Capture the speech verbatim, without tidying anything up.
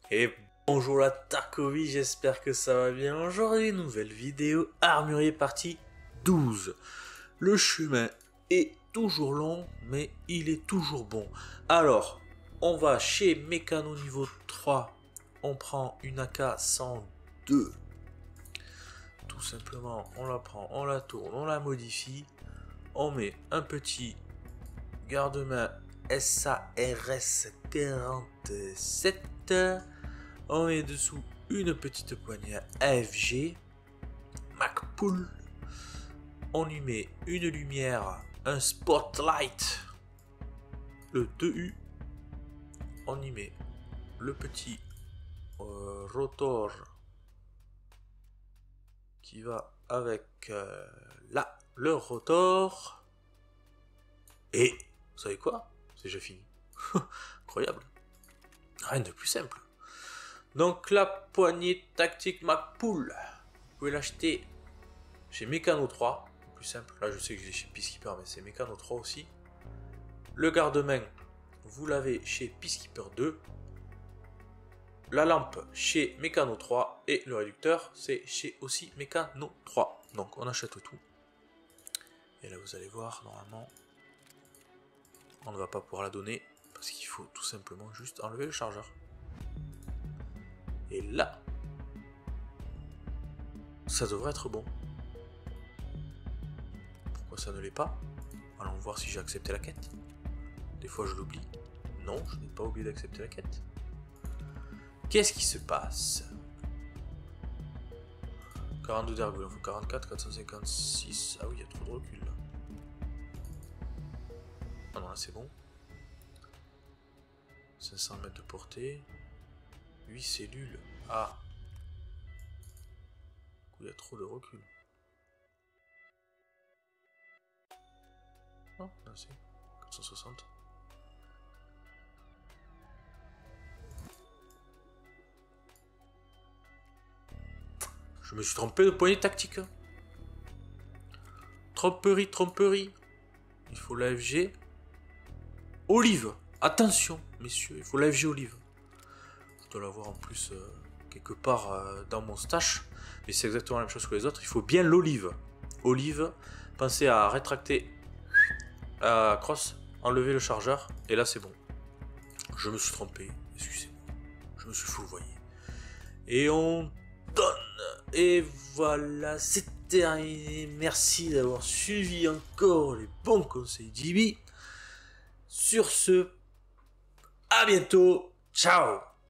Et bonjour la Tarkovie, j'espère que ça va bien. Aujourd'hui, nouvelle vidéo Armurier partie douze. Le chemin est toujours long, mais il est toujours bon. Alors, on va chez Mécano niveau trois. On prend une A K cent deux. Tout simplement, on la prend, on la tourne, on la modifie. On met un petit garde-main S A R S quarante-sept. On met dessous une petite poignée A F G MacPool. On y met une lumière, un spotlight, le deux U. On y met le petit euh, rotor qui va avec euh, là, le rotor. Et vous savez quoi? C'est déjà fini. Incroyable. Rien de plus simple. Donc la poignée tactique MacPool, vous pouvez l'acheter chez Mécano trois, plus simple. Là je sais que je l'ai chez Peacekeeper, mais c'est Mécano trois aussi. Le garde-main, vous l'avez chez Peacekeeper deux. La lampe chez Mécano trois. Et le réducteur, c'est chez aussi Mécano trois. Donc on achète tout. Et là vous allez voir, normalement, on ne va pas pouvoir la donner, parce qu'il faut tout simplement juste enlever le chargeur. Et là, ça devrait être bon. Pourquoi ça ne l'est pas? Allons voir si j'ai accepté la quête. Des fois je l'oublie. Non, je n'ai pas oublié d'accepter la quête. Qu'est-ce qui se passe? quarante-deux d'ergols, il en faut quarante-quatre, quatre cent cinquante-six. Ah oui, il y a trop de recul là. Ah non, là c'est bon. cinq cents mètres de portée. huit cellules. Ah. Il y a trop de recul. Oh, là c'est quatre cent soixante. Je me suis trompé de poignée tactique. Tromperie, tromperie. Il faut l'A F G. Olive. Attention, messieurs, il faut l'A F G olive. Je dois l'avoir en plus euh, quelque part euh, dans mon stash. Mais c'est exactement la même chose que les autres. Il faut bien l'olive. Olive. Pensez à rétracter à cross, enlever le chargeur. Et là, c'est bon. Je me suis trompé. Excusez-moi. Je me suis fourvoyé. Et on donne. Et voilà, c'est terminé. Merci d'avoir suivi encore les bons conseils d'Ibi. Sur ce, à bientôt. Ciao.